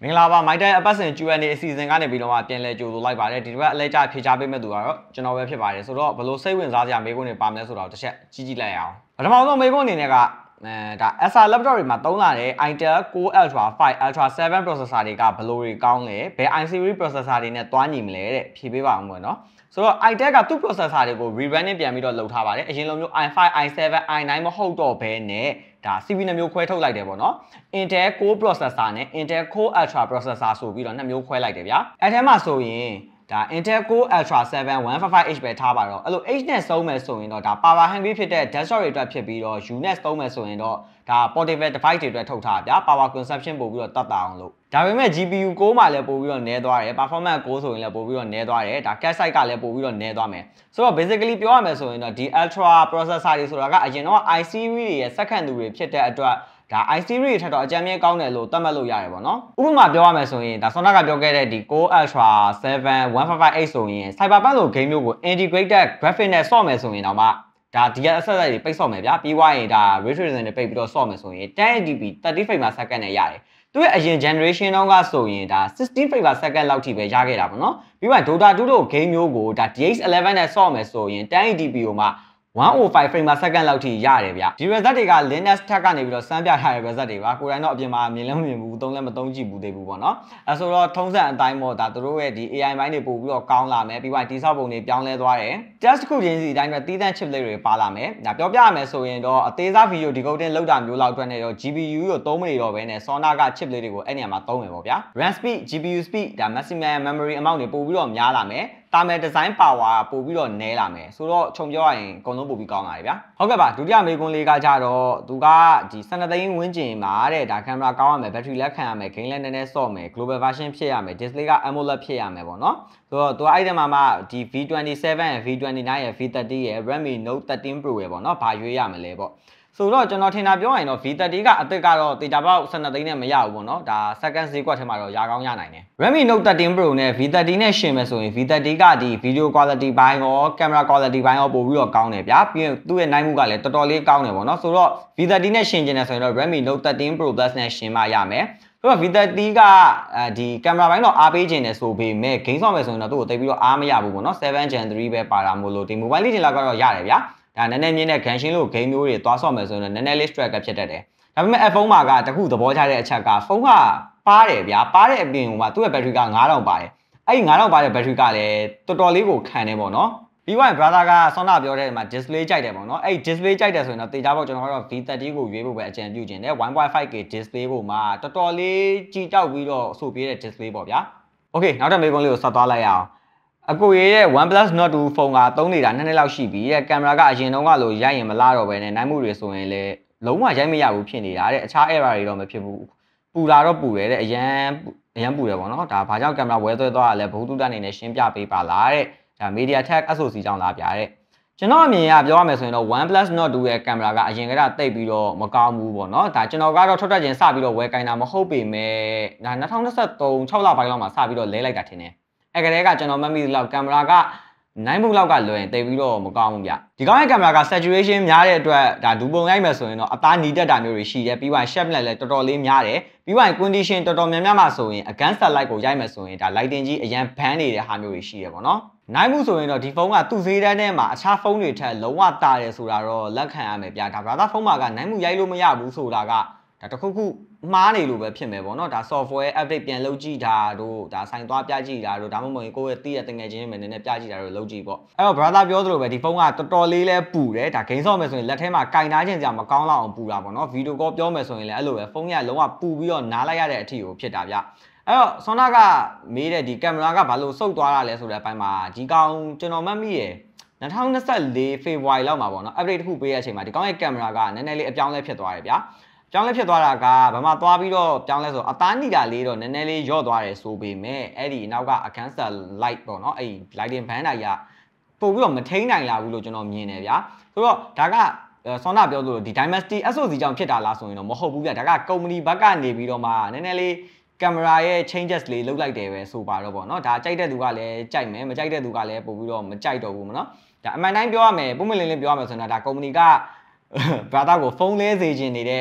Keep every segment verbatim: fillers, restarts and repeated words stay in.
မင်္ဂလာပါမိုက်တဲ့အပတ်စဉ် Q and A အစီအစဉ်ကနေပြီးတော့မှပြန်လဲကြိုဆိုလိုက်ပါတယ်ဒီတစ်ပတ်အလဲကျဖြေချပေးမဲ့သူကတော့ကျွန်တော်ပဲဖြစ်ပါတယ်ဆိုတော့ဘလို့စိတ်ဝင်စားစရာမေးခွန်းတွေပါမလဲဆိုတော့တစ်ချက်ကြည့်ကြည့်လိုက်အောင်ပထမဆုံးမေးခွန်းအနေနဲ့ကအဲဒါ Acer laptop တွေမှာသုံးလာတဲ့ Intel Core Ultra 5 Ultra 7 processor တွေကဘလို့တွေကောင်းလဲဘယ် i series processor တွေနဲ့တွားညီမလဲတဲ့ဖြေပေးပါအောင်ပေါ့နော်ဆိုတော့ Intel ကသူ့ processor တွေကို rerunning ပြန်ပြီးတော့လုပ်ထားပါတယ်အရင်လိုမျိုး i five i seven i nine မဟုတ်တော့ဘဲနဲ့ဒါ C P U နှစ်မျိုးခွဲထုတ်လိုက်တယ်ပေါ့နော် Intel Core processor နဲ့ Intel Core Ultra processor ဆိုပြီးတော့နှစ်မျိုးခွဲလိုက်တယ်ဗျာအဲ့ထဲမှာဆိုရင်ဒါ Intel Core Ultra 7 one fifty-five H ပဲထားပါတော့အဲ့လို H နဲ့စုံမယ်ဆိုရင်တော့ဒါ power hungry ဖြစ်တဲ့ desktop တွေအတွက်ဖြစ်ပြီးတော့ U နဲ့သုံးမယ်ဆိုရင်တော့ဒါ portable device တွေအတွက်ထုတ်ထားဗျာ power consumption ပို့ပြီးတော့တတ်တာအောင်လို့ဒါပေမဲ့ G P U core မှာလည်းပို့ပြီးတော့နည်းသွားတယ် performance core ဆိုရင်လည်းပို့ပြီးတော့နည်းသွားတယ်ဒါ cache size ကလည်းပို့ပြီးတော့နည်းသွားမယ်ဆိုတော့ basically ပြောရမယ်ဆိုရင်တော့ဒီ ultra processor တွေဆိုတာကအရင်တော့ i series တွေရဲ့စက္ကန့်သူတွေဖြစ်တဲ့အတွက်ဒါ i series ထက်တော့အကြမ်းမြင့်ကောင်းတယ်လို့သတ်မှတ်လို့ရတယ်ပေါ့နော်ဥပမာပြောရမယ်ဆိုရင်ဒါ Sona ကပြောခဲ့တဲ့ဒီ Core Ultra 7 one fifty-five H ဆိုရင် Cyberpunk လို game မျိုးကို integrated graphic နဲ့ဆော့မယ်ဆိုရင်တော့မှဒါ D L S S တွေပိတ်ဆော့မယ်ဗျာပြီးွားရင်ဒါ ray tracing တွေပိတ်ပြီးတော့ဆော့မယ်ဆိုရင်ten eighty p thirty frames per second နဲ့ရတယ်သူရဲ့အရင် generation တော့ကဆိုရင်ဒါsixteen frames per second လောက်ထိပဲရခဲ့တာပေါ့နော်ပြီးမှ Dota two တို့ game မျိုးကိုဒါ D X eleven နဲ့ဆော့မယ်ဆိုရင်ten eighty p ကိုမှone oh five frames per second လောက်ထိရတယ်ဗျဒီ result တွေက Linux ထက်ကနေပြီးတော့စမ်းပြထားတဲ့ result တွေပါကိုယ်တိုင်တော့အပြင်မှာမြင်လည်းမမြင်ဘူးသုံးလည်းမသုံးကြည့်ဘူးသေးဘူးပေါ့နော်အဲဆိုတော့ထုံးစံအတိုင်းပေါ့ဒါတို့ရဲ့ဒီ A I ဘိုင်းတွေပို့ပြီးတော့ကောင်းလာမယ်ပြီးတော့တိဆောက်ပုံတွေပြောင်းလဲသွားတယ် test တစ်ခုချင်းစီအတိုင်းပဲတီးတန့် chip လေးတွေပါလာမယ်ဒါပြောပြရမယ်ဆိုရင်တော့အသေးစား video decoding လောက်တာမျိုးလောက်အတွက်နဲ့တော့ G P U ကိုသုံးမနေတော့ဘဲနဲ့ Sona က chip လေးတွေကိုအဲ့နေရာမှာသုံးမယ်ပေါ့ဗျာ RAM speed G P U speed ဒါ maximum memory amount တွေပို့ပြီးတော့များလာမယ်တာမယ် design power ပို့ပြီးတော့နည်းလာမယ်ဆိုတော့ခြုံပြောရရင်အကုန်လုံးပို့ပြီးကောင်းလာတယ်ဗျာဟုတ်ကဲ့ပါဒုတိယမေးခွန်းလေးကကြတော့သူကဒီtwelveသိန်းဝန်းကျင်မှာတဲ့ဒါကင်မရာကောင်းရမယ် battery လက်ခံရမယ် gain လည်းနည်းနည်းဆော့မယ် global version ဖြစ်ရမယ် display က AMOLED ဖြစ်ရမယ်ပေါ့နော်ဆိုတော့သူအဲ့ဒီမှာမှဒီ V twenty-seven ရယ် V twenty-nine ရယ် V thirty ရယ် Redmi Note thirteen Pro ရယ်ပေါ့နော်ဘာရွေးရမလဲပေါ့ဆိုတော့ကျွန်တော်ထင်တာပြောရင်တော့ V thirty ကအသစ်ကတော့တေချာပေါက်twelveသိန်းနဲ့မရဘူးပေါ့နော်ဒါ second ဈေးကွက်ထဲမှာတော့ရာကောင်းရနိုင်တယ် Redmi Note thirteen Pro နဲ့ V thirty နဲ့ရှင်မယ်ဆိုရင် V thirty ကဒီ video quality ဘိုင်းရော camera quality ဘိုင်းရောပို့ပြီးတော့ကောင်းတယ်ဗျာပြီးရင်သူ့ရဲ့နိုင်မှုကလည်းတော်တော်လေးကောင်းတယ်ပေါ့နော်ဆိုတော့ V thirty နဲ့ရှင်ကျင်တယ်ဆိုရင်တော့ Redmi Note thirteen Pro Plus နဲ့ရှင်မှရမယ်ဆိုတော့ V thirty ကအဲဒီကင်မရာဘိုင်းတော့အားပေးခြင်းတယ်ဆိုပေမဲ့ game ဆော့မယ်ဆိုရင်တော့သူ့ကိုတိတ်ပြီးတော့အားမရဘူးပေါ့နော်seven gen three ပဲပါတာမို့လို့ဒီ mobile လေးတင်လာကတော့ရတယ်ဗျာဒါနည်းနည်းမြင့်တဲ့ gain ရှင်းလို့ game မျိုးတွေသွားဆော့မယ်ဆိုရင်တော့နည်းနည်းလေး struggle ဖြစ်တတ်တယ်ဒါပေမဲ့ iPhone မှာကတခုသဘောကျတဲ့အချက်ကဖုန်းကပါတယ်ဗျာပါတဲ့အပြင်ကသူ့ရဲ့ battery ကnine thousandပါတယ်အဲ့ဒီnine thousandပါတဲ့ battery ကလည်းတော်တော်လေးကိုခံတယ်ပေါ့နော်ပြီးတော့ brother က Sona ပြောတဲ့မှာ display ကြိုက်တယ်ပေါ့နော်အဲ့ display ကြိုက်တယ်ဆိုရင်တော့တေချာပေါ့ကျွန်တော်ကတော့ V thirty ကိုရွေးဖို့ပဲအကြံပြုခြင်းတယ်one point five K display ကိုမှတော်တော်လေးကြည်တောက်ပြီးတော့အဆိုပြေးတဲ့ display ပေါ့ဗျာ okay နောက်တစ်မေးခွန်းလေးကိုဆက်သွားလိုက်ရအောင်အကိုရဲ့ OnePlus Nord two ဖုန်းကသုံးနေတာနှစ်နှစ်လောက်ရှိပြီတဲ့ကင်မရာကအရင်တုန်းကလိုရိုက်ရင်မလာတော့ပဲနဲ့နိုင်မှုတွေဆိုရင်လည်းလုံးဝရိုက်မရဘူးဖြစ်နေတာတဲ့အခြား error တွေတော့မဖြစ်ဘူးပူလာတော့ပူတယ်တဲ့အရန်အရန်ပူတယ်ပေါ့နော်ဒါဘာကြောင့်ကင်မရာဝဲသွဲသွားတာလဲဘုသူတအနေနဲ့ရှင်းပြပေးပါလားတဲ့ဒါ MediaTek S O C ကြောင့်လာပြတဲ့ကျွန်တော်အမြင်အရပြောရမယ်ဆိုရင်တော့ OnePlus Nord two ရဲ့ကင်မရာကအရင်ကတည်းကတိတ်ပြီးတော့မကောင်းဘူးပေါ့နော်ဒါကျွန်တော်ကတော့ထွက်ထွက်ချင်းစပြီးတော့ဝဲကင်တာမဟုတ်ပေမဲ့ဒါtwenty twenty-three sixလပိုင်းလောက်မှာစပြီးတော့လဲလိုက်တာထင်တယ်အဲ့ကလေးကကျွန်တော်မှတ်မိသလောက်ကင်မရာကnineဘုတ်လောက်ကလွယ်ရင်တိတ်ပြီးတော့မကောင်းဘူးဗျဒီကောင်းရဲ့ကင်မရာက saturation များတဲ့အတွက်ဒါဒူပုံရိုက်မယ်ဆိုရင်တော့အသားနီးတက်တာမျိုးတွေရှိတယ်ပြီးတော့ sharpness လည်းတော်တော်လေးများတယ်ပြီးတော့ condition တော်တော်များများမှာဆိုရင် against the light ကိုရိုက်မယ်ဆိုရင်ဒါ lighting ကြီးအရန်ဘန်းနေတဲ့ဟာမျိုးတွေရှိတယ်ပေါ့နော်နိုင်မှုဆိုရင်တော့ဒီဖုန်းကသူ့ဈေးတန်းထဲမှာအခြားဖုန်းတွေထက်လုံးဝတာတယ်ဆိုတာတော့လက်ခံရမယ်ဗျဒါ brother ဖုန်းမှာကနိုင်မှုရိုက်လို့မရဘူးဆိုတာကဒါတခုခုမှားနေလို့ပဲဖြစ်မယ်ပေါ့နော်ဒါ software update ပြန်လုပ်ကြည့်တာတို့ဒါဆိုင်သွားပြကြည့်တာတို့ဒါမှမဟုတ်ကိုယ့်ရဲ့တည့်ရတငယ်ချင်းတွေနည်းနည်းပြကြည့်တာတို့လုပ်ကြည့်ပေါ့အဲ့တော့ brother ပြောသလိုပဲဒီဖုန်းကတော်တော်လေးလဲပူတယ်ဒါ game ဆော့မယ်ဆိုရင်လက်ထဲမှာကင်ထားခြင်းစရာမကောင်းလောက်အောင်ပူတာပေါ့နော် video call ပြောမယ်ဆိုရင်လည်းအဲ့လိုပဲဖုန်းကလုံးဝပူပြီးတော့နားလိုက်ရတဲ့အထိကိုဖြစ်တာဗျအဲ့တော့ Sona ကမေးတဲ့ဒီကင်မရာကဘာလို့စုပ်သွားတာလဲဆိုတဲ့အပိုင်းမှာဒီကောင်ကျွန်တော်မှတ်မိရယ်twenty twenty-four ဖေဖော်ဝါရီလောက်မှာပေါ့နော် update တစ်ခုပေးတဲ့အချိန်မှာဒီကောင်ရဲ့ကင်မရာကနည်းနည်းလေးအပြောင်းလဲဖြစ်သွားတယ်ဗျာပြောင်းလဲဖြစ်သွားတာကဘာမှသွားပြီးတော့ပြောင်းလဲဆိုအသားနီတာလေးတော့နည်းနည်းလေးရော့သွားတယ်ဆိုပေမဲ့အဲ့ဒီနောက်က against the light ပေါ့နော်အဲ့ဒီ lighting band တွေကပို့ပြီးတော့မထိန်းနိုင်လာဘူးလို့ကျွန်တော်မြင်တယ်ဗျာဆိုတော့ဒါကSona ပြောလို့ဒီ Dynasty S O C ကြောင့်ဖြစ်တာလားဆိုရင်တော့မဟုတ်ဘူးဗျာဒါက company ဘက်ကနေပြီးတော့မှနည်းနည်းလေးကင်မရာရဲ့ changes လေးလုပ်လိုက်တယ်ပဲဆိုပါတော့ပေါ့နော်ဒါကြိုက်တဲ့သူကလည်းကြိုက်မယ်မကြိုက်တဲ့သူကလည်းပို့ပြီးတော့မကြိုက်တော့ဘူးမနော်ဒါအမှန်တိုင်းပြောရမယ်ပုံမှန်လင်းလင်းပြောရမယ်ဆိုရင်ဒါ company က brother ကိုဖုန်းလဲစေချင်နေတဲ့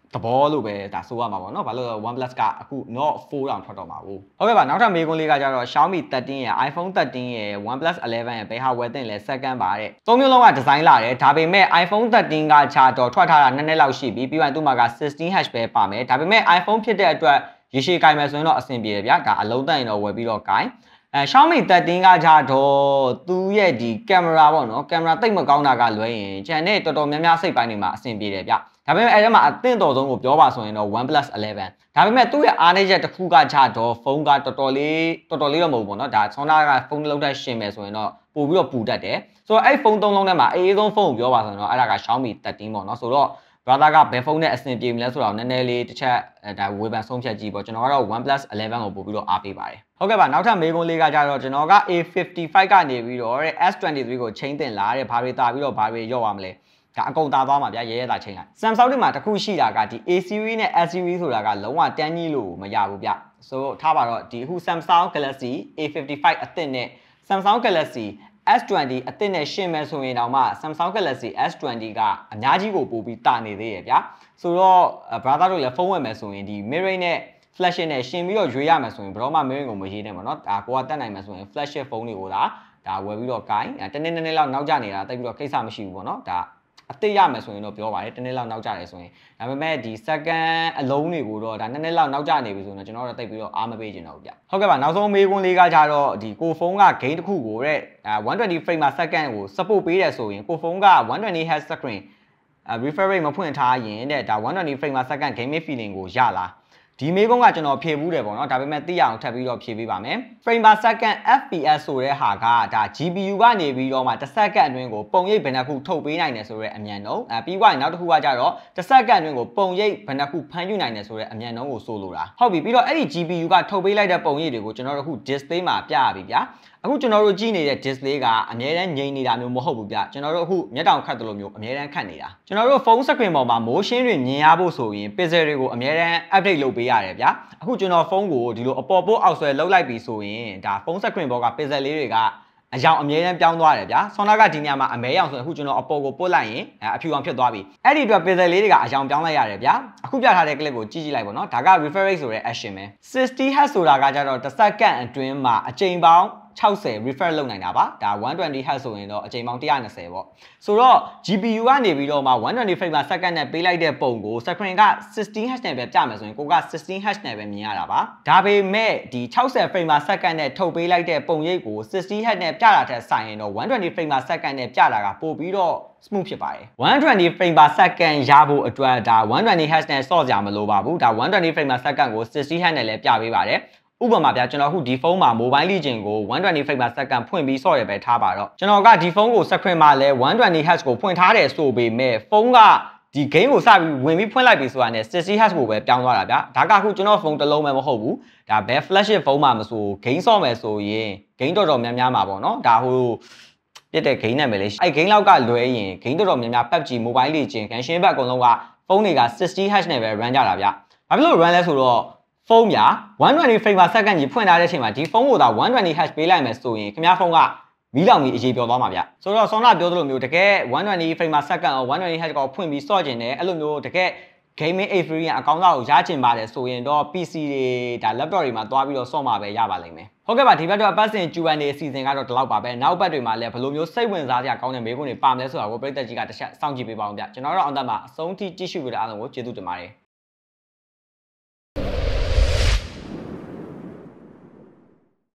သဘောလို့ပဲဒါဆိုရမှာပေါ့နော်ဘာလို့လဲ OnePlus ကအခု Note fourတောင်ထွက်တော့မှာဘူးဟုတ်ကဲ့ပါနောက်ထပ်မေးခွန်းလေးကကြတော့ Xiaomi thirteen ရယ် iPhone thirteen ရယ် OnePlus eleven ရယ်ဘယ်ဟာဝယ်သင့်လဲ second ပါတဲ့သုံးမျိုးလုံးကဒီဇိုင်းလာတယ်ဒါပေမဲ့ iPhone thirteen ကခြားတော့ထွက်ထားတာနည်းနည်းလောက်ရှိပြီပြီးရင်သူ့မှာက sixteen hertz ပဲပါမယ်ဒါပေမဲ့ iPhone ဖြစ်တဲ့အတွက်ရေရှည်ကိုင်မယ်ဆိုရင်တော့အဆင်ပြေတယ်ဗျာဒါအလုံးသက်ရင်တော့ဝယ်ပြီးတော့ကိုင်အဲ Xiaomi thirteen ကကြတော့သူ့ရဲ့ဒီကင်မရာပေါ့နော်ကင်မရာတိတ်မကောင်းတာကလွဲရင်ကျန်တဲ့တော်တော်များများစိတ်ပိုင်းတွေမှာအဆင်ပြေတယ်ဗျဒါပေမဲ့အဲ့ဒါမှာအသင့်တော်ဆုံးကိုပြောပါဆိုရင်တော့ OnePlus eleven ဒါပေမဲ့သူ့ရဲ့အားနည်းချက်တစ်ခုကကြတော့ဖုန်းကတော်တော်လေးတော်တော်လေးတော့မဟုတ်ဘူးပေါ့နော်ဒါဆောင်းနာကဖုန်းတစ်လုံးတက်ရှင်မယ်ဆိုရင်တော့ပို့ပြီးတော့ပူတတ်တယ်ဆိုတော့အဲ့ဖုန်းသုံးလုံးထဲမှာအေးအေးဆုံးဖုန်းကိုပြောပါဆိုရင်တော့အဲ့ဒါက Xiaomi thirteen ပေါ့နော်ဆိုတော့ brother ကဘယ်ဖုန်းနဲ့အဆင်ပြေမလဲဆိုတော့နည်းနည်းလေးတစ်ချက်ဒါဝေဖန်ဆုံးဖြတ်ကြည့်ပေါ့ကျွန်တော်ကတော့ OnePlus eleven ကိုပို့ပြီးတော့အားပေးပါတယ်ဟုတ်ကဲ့ပါနောက်ထပ်မေးခွန်းလေးကကြတော့ကျွန်တော်က A fifty-five ကနေပြီးတော့ S twenty-three ကိုချိန်တင်လာတဲ့ဘာတွေတာပြီးတော့ဘာတွေရော့ရမလဲဒါအကုန်တာသွားမှာဗျာရဲရဲတာချိန်လိုက် Samsung တွေမှာတစ်ခုရှိတာကဒီ A series နဲ့ S series ဆိုတာကလုံးဝတန်းကြီးလို့မရဘူးဗျဆိုတော့ထားပါတော့ဒီအခု Samsung Galaxy A fifty-five အသစ်နဲ့ Samsung Galaxy S twenty အသစ်နဲ့ရှင်းမယ်ဆိုရင်တောင်မှ Samsung Galaxy S twenty ကအများကြီးကိုပို့ပြီးတာနေသေးရဲ့ဗျာဆိုတော့ brother တို့လည်းဖုန်းဝယ်မယ်ဆိုရင်ဒီ mirror နဲ့ flagship နဲ့ရှင်းပြီးတော့ရွေးရမယ်ဆိုရင်ဘယ်တော့မှ mirror ကိုမရေးနဲ့ပေါ့နော်ဒါကိုကတက်နိုင်မယ်ဆိုရင် flagship ဖုန်းတွေကိုဒါဒါဝယ်ပြီးတော့ကိုင်တနေ့နေ့လောက်နောက်ကျနေတာတိတ်ပြီးတော့ကိစ္စမရှိဘူးပေါ့နော်ဒါအသိရမယ်ဆိုရင်တော့ပြောပါတယ်တနေ့လောက်နောက်ကျတယ်ဆိုရင်ဒါပေမဲ့ဒီ second အလုံးတွေကိုတော့ဒါနှစ်နှစ်လောက်နောက်ကျနေပြီဆိုတော့ကျွန်တော်တို့တိတ်ပြီးတော့အားမပေးချင်တော့ဘူးဗျဟုတ်ကဲ့ပါနောက်ဆုံးမေးခွန်းလေးကကြတော့ဒီကိုဖုန်းက game တစ်ခုကိုတဲ့one twenty frame per second ကို support ပေးတယ်ဆိုရင်ကိုဖုန်းကone twenty hertz screen refresh rate မဖွင့်ထားရင်တဲ့ဒါone twenty frame per second gaming feeling ကိုရလားဒီမေးခွန်းကကျွန်တော်ဖြေဘူးတယ်ပေါ့နော်ဒါပေမဲ့သိရအောင်ထပ်ပြီးတော့ဖြေပေးပါမယ် frame per second F P S ဆိုတဲ့ဟာကဒါ G P U ကနေပြီးတော့မှတစ်စက္ကန့်အတွင်းကိုပုံရိပ်ဘယ်နှခုထုတ်ပေးနိုင်တယ်ဆိုတဲ့အမြန်နှုန်းအဲပြီးသွားရင်နောက်တစ်ခုကကြတော့တစ်စက္ကန့်အတွင်းကိုပုံရိပ်ဘယ်နှခုဖန်ယူနိုင်တယ်ဆိုတဲ့အမြန်နှုန်းကိုဆိုလိုတာဟုတ်ပြီပြီးတော့အဲ့ဒီ G P U ကထုတ်ပေးလိုက်တဲ့ပုံရိပ်တွေကိုကျွန်တော်တို့အခု display မှာပြရပြီဗျာအခုကျွန်တော်တို့ကြည့်နေတဲ့ display ကအများတန်းငြိမ်နေတာမျိုးမဟုတ်ဘူးဗျကျွန်တော်တို့အခုမျက်တောင်ခတ်တယ်လို့မျိုးအများတန်းခတ်နေတာကျွန်တော်တို့ဖုန်း screen ပေါ်မှာ motion တွေမြင်ရဖို့ဆိုရင် pixel တွေကိုအများတန်း update လုပ်ပေးရတယ်ဗျာအခုကျွန်တော်ဖုန်းကိုဒီလိုအပေါ်ပို့အောက်ဆွဲလှုပ်လိုက်ပြီဆိုရင်ဒါဖုန်း screen ပေါ်က pixel လေးတွေကအယောင်အမြဲတမ်းပြောင်းသွားတယ်ဗျာဆောင်းနာကဒီနေရာမှာအမဲရောင်ဆိုရင်အခုကျွန်တော်အပေါ်ကိုပို့လိုက်ရင်အဖြူအောင်ဖြစ်သွားပြီအဲ့ဒီအတွက် pixel လေးတွေကအယောင်ပြောင်းလိုက်ရတယ်ဗျာအခုပြထားတဲ့ clip ကိုကြည့်ကြည့်လိုက်ပါတော့ဒါက refresh rate ဆိုတဲ့ action ပဲ sixty hertz ဆိုတာကကြတော့တစ်စက္ကန့်အတွင်းမှာအချိန်ပေါင်းsixty refresh လုပ်နိုင်တာပါဒါone twenty hertz ဆိုရင်တော့အချိန်ပေါင်းone twentyပေါ့ဆိုတော့ G P U ကနေပြီးတော့မှone twenty frame per second နဲ့ပေးလိုက်တဲ့ပုံကို screen ကsixteen hertz နဲ့ပဲပြမယ်ဆိုရင်ကိုကsixteen hertz နဲ့ပဲမြင်ရတာပါဒါပေမဲ့ဒီsixty frame per second နဲ့ထုတ်ပေးလိုက်တဲ့ပုံရိပ်ကိုsixty hertz နဲ့ပြတာတဲ့ဆိုင်ရင်တော့one twenty frame per second နဲ့ပြတာကပို့ပြီးတော့ smooth ဖြစ်ပါတယ်one twenty frame per second ရဖို့အတွက်ဒါone twenty hertz နဲ့ဆော့ကြမလို့ပါဘူးဒါone twenty frame per second ကိုsixty hertz နဲ့လည်းပြပေးပါတယ်ဥပမာပြကျွန်တော်အခုဒီဖုန်းမှာ mobile legend ကိုone twenty frame per second ဖွင့်ပြီးဆော့ရပဲထားပါတော့ကျွန်တော်ကဒီဖုန်းကို screen မှာလဲone twenty hertz ကိုဖွင့်ထားတယ်ဆိုပေမဲ့ဖုန်းကဒီ game ကိုစပြီးဝင်ပြီးဖွင့်လိုက်ပြီဆိုတာနဲ့sixty hertz ကိုပဲပြောင်းသွားတာဗျာဒါကအခုကျွန်တော်ဖုန်းတစ်လုံးပဲမဟုတ်ဘူးဒါဘယ် flagship ဖုန်းမှာမဆို game ဆော့မယ်ဆိုရင် game တော်တော်များများမှာပေါ့နော်ဒါဟိုပြတဲ့ game နာမည်လေးအဲ့ game လောက်ကလွဲရင် game တော်တော်များများ P U B G mobile legend ကန်ရှင်းဘက်အကုန်လုံးကဖုန်းတွေက sixty hertz နဲ့ပဲ run ကြတာဗျာဘာဖြစ်လို့ run လဲဆိုတော့ဖုန်းများone twenty frame per second ကြီးဖွင့်ထားတဲ့အချိန်မှာဒီဖုန်းကိုသာone twenty hertz ပေးလိုက်မယ်ဆိုရင်ခင်ဗျားဖုန်းကမီးလောင်ပြီးအရေးပြောသွားမှာဗျဆိုတော့ဆောင်းနာပြောသလိုမျိုးတကယ်one twenty frame per second ကိုone twenty hertz ကိုဖွင့်ပြီးဆော့ကျင်တယ်အဲ့လိုမျိုးတကယ် gaming experience အကောင်းဆုံးကိုရချင်ပါတယ်ဆိုရင်တော့ P C တွေဒါ laptop တွေမှာသွားပြီးတော့ဆော့မှာပဲရပါလိမ့်မယ်ဟုတ်ကဲ့ပါဒီဘက်တော့ပတ်စင် Q and A အစီအစဉ်ကတော့ဒီလောက်ပါပဲနောက်ဘက်တွေမှာလည်းဘယ်လိုမျိုးစိတ်ဝင်စားစရာကောင်းတဲ့မေးခွန်းတွေပါမလဲဆိုတာကိုပရိသတ်ကြီးကတစ်ချက်စောင့်ကြည့်ပေးပါအောင်ဗျကျွန်တော်တို့အောင်သက်မှာအဆုံးထိကြည့်ရှုကြတဲ့အားလုံးကိုကျေးဇူးတင်ပါတယ်